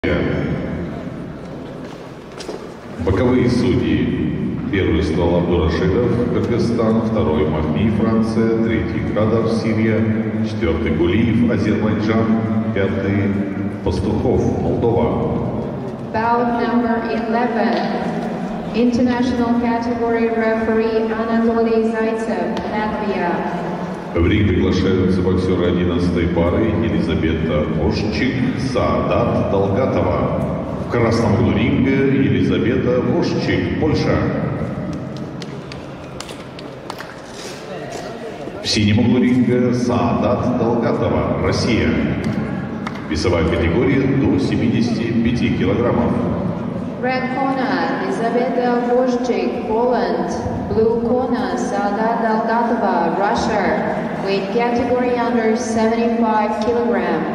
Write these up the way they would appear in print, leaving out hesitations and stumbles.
Боковые судьи. Первый стол Абдурашидов, Кыргызстан, второй Махни, Франция, третий Кадар, Сирия, четвертый Гулиев, Азербайджан, пятый Пастухов, Молдова. Bout number 11, international category referee Anatoly Zaitsev, Latvia. В ринг приглашаются боксеры 11-й пары Елизавета Ошчик, Саадат Далгатова. В красном углу ринга Елизавета Ошчик, Польша. В синем углу ринга Саадат Далгатова, Россия. Весовая категория до 75 килограммов. Red corner, Elizaveta Voshchik, Poland. Blue corner, Saadat Dalgatova, Russia. Weight category under 75 kilograms.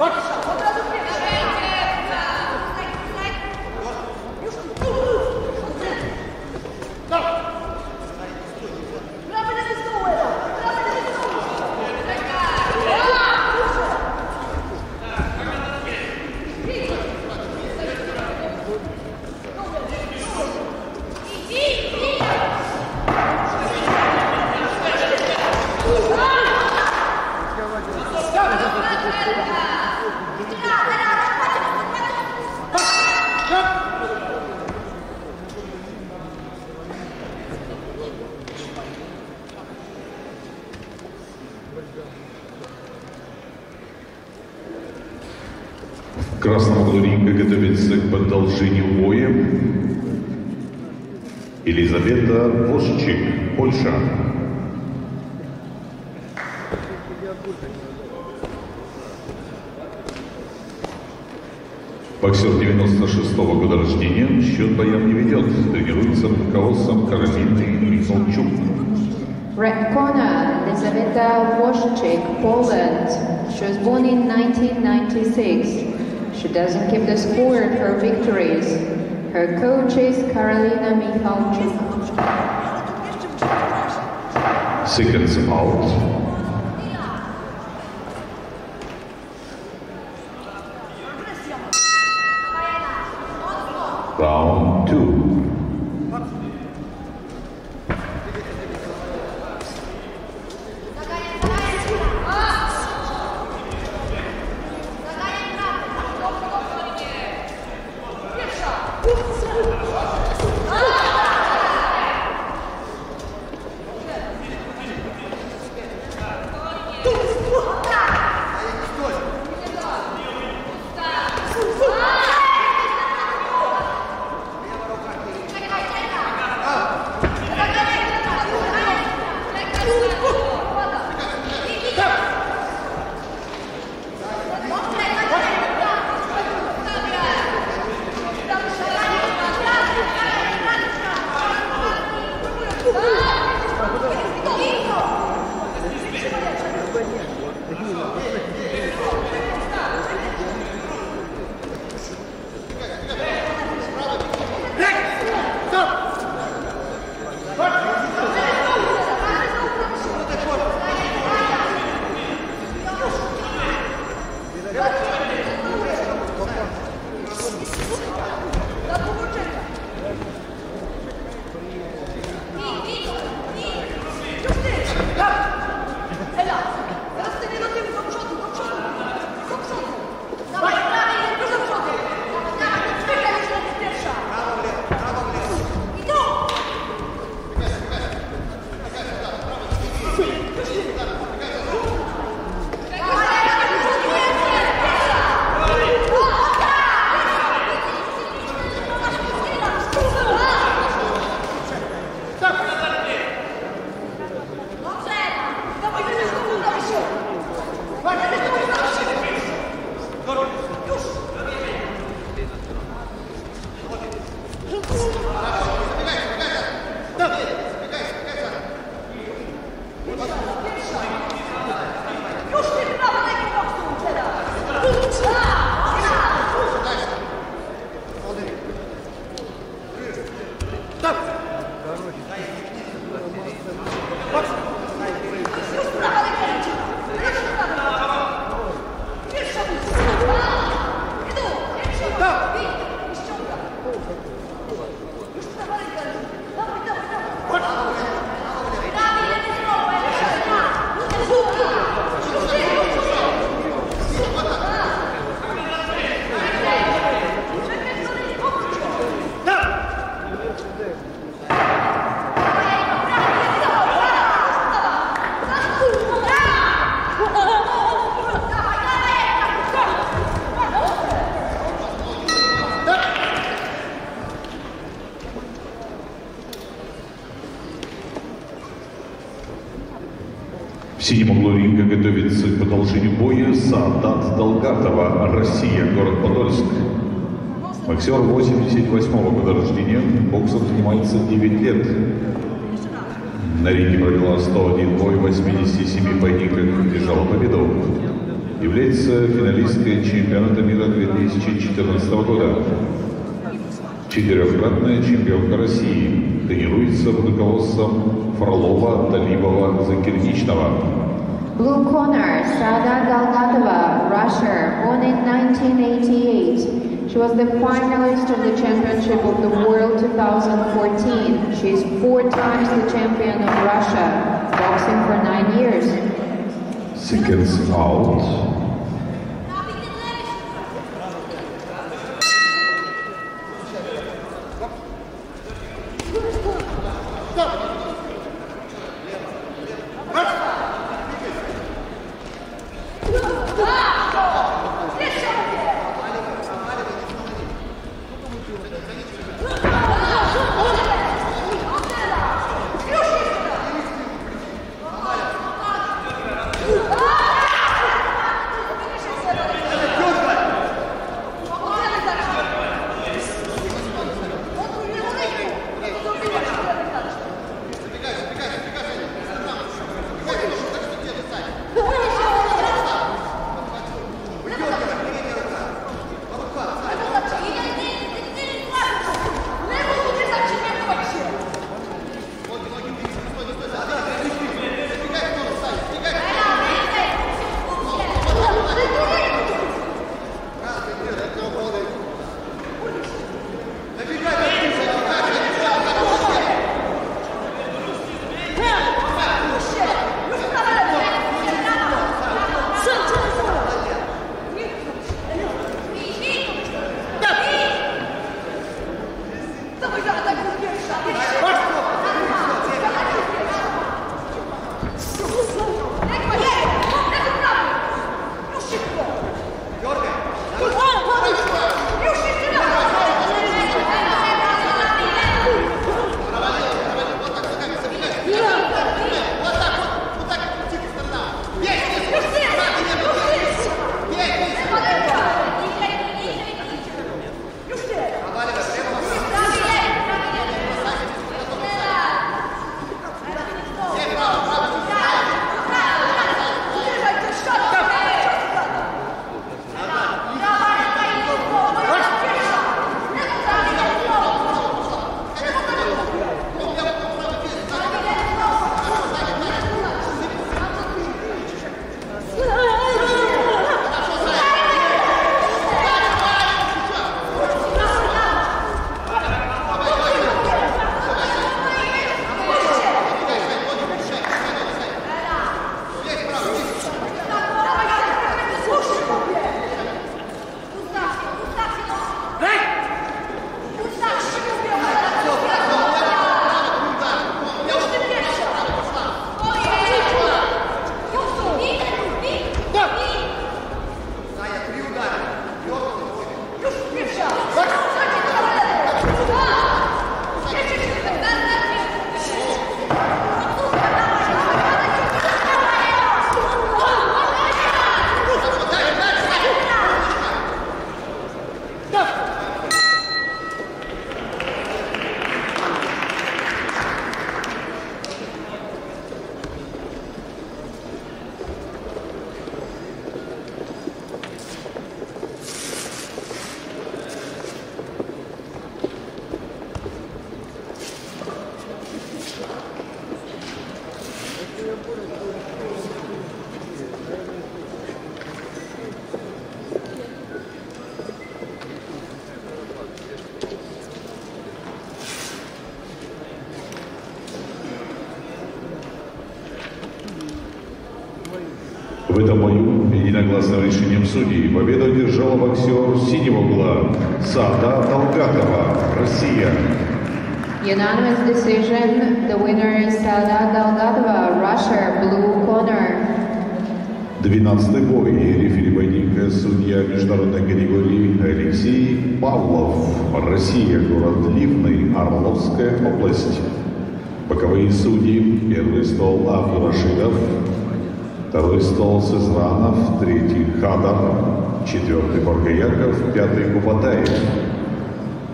В красном углу ринга готовится к продолжению боя Елизавета Вожчик, Польша. Боксер 96-го года рождения, счет боям не ведет, тренируется под руководством Каролины Михалчук. Red corner, Elizaveta Wojcik, Poland. She was born in 1996. She doesn't keep the score of her victories. Her coach is Karolina Michalczuk. Seconds out. Round 2. В синем углу ринга готовится к продолжению боя Саадат Далгатова, Россия, город Подольск. Боксер 88-го года рождения, боксом занимается 9 лет. На ринге провела 101 бой в 87 поединках, держала победу. является финалисткой чемпионата мира 2014 года. Четырехкратная чемпионка России, тренируется под руководством Фролова, Талибова, Закирничного. Blue corner, Saada Dalgatova, Russia, born in 1988. She was the finalist of the Championship of the World 2014. She is 4 times the champion of Russia, boxing for 9 years. Seconds out. В этом бою единогласным решением судей победу одержала боксер синего угла Saada Dalgatova, Россия. Unanimous decision. The winner is Saada Dalgatova, Russia, blue corner. 12-й бой. Рефери поединка судья международной категории Алексей Павлов, Россия, город Ливный, Орловская область. Боковые судьи. Первый стол Абдурашидов, второй стол Сызранов, третий Хадар, четвертый Боргаяков, пятый Кубатаев.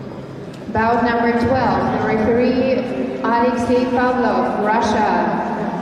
Bout number 12, the referee Alexei Pavlov, Russia.